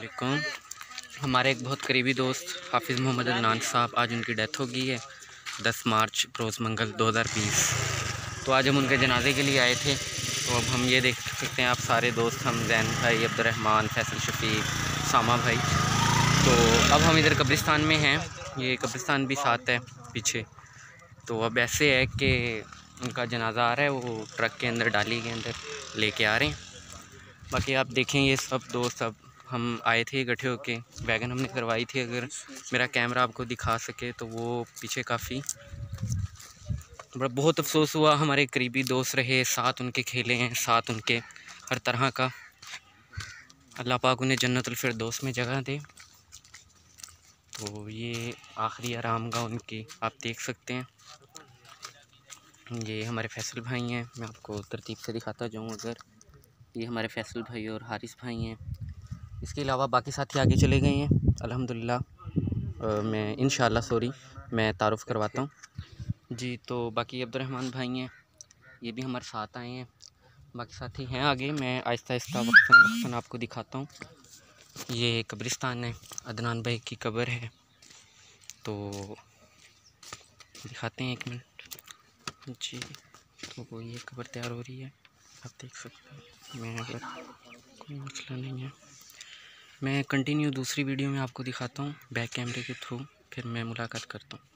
वालेकुम। हमारे एक बहुत करीबी दोस्त हाफिज़ मोहम्मद अदनान साहब, आज उनकी डेथ हो गई है 10 मार्च रोज़ मंगल 2020। तो आज हम उनके जनाजे के लिए आए थे। तो अब हम ये देख सकते हैं आप सारे दोस्त, हम जैन भाई, अब्दुर्रहमान, फैसल शफीक, सामा भाई। तो अब हम इधर कब्रिस्तान में हैं। ये कब्रिस्तान भी साथ है पीछे। तो अब ऐसे है कि उनका जनाजा आ रहा है, वो ट्रक के अंदर डाली के अंदर लेके आ रहे हैं। बाकी आप देखें ये सब दोस्त, अब हम आए थे इकट्ठे होके, वैगन हमने करवाई थी। अगर मेरा कैमरा आपको दिखा सके तो वो पीछे काफ़ी बहुत अफसोस हुआ। हमारे करीबी दोस्त रहे, साथ उनके खेले हैं, साथ उनके हर तरह का। अल्लाह पाक उन्हें जन्नतुल फिरदौस में जगह दे। तो ये आखिरी आराम गाह उनकी आप देख सकते हैं। ये हमारे फैसल भाई हैं, मैं आपको तरतीब से दिखाता जाऊँ। अगर ये हमारे फैसल भाई और हारिस भाई हैं, इसके अलावा बाकी साथी आगे चले गए हैं अल्हम्दुलिल्लाह। मैं इंशाअल्लाह मैं तारुफ़ करवाता हूँ जी। तो बाकी अब्दुर्रहमान भाई हैं, ये भी हमारे साथ आए हैं। बाकी साथी हैं आगे, मैं आहिस्ता आहिस्ता वक्तन आपको दिखाता हूँ। ये कब्रिस्तान है, अदनान भाई की कब्र है। तो दिखाते हैं, 1 मिनट जी। तो ये कब्र तैयार हो रही है, आप देख सकते हैं। मैं अगर कोई मसला नहीं है, मैं कंटिन्यू दूसरी वीडियो में आपको दिखाता हूँ बैक कैमरे के थ्रू, फिर मैं मुलाकात करता हूँ।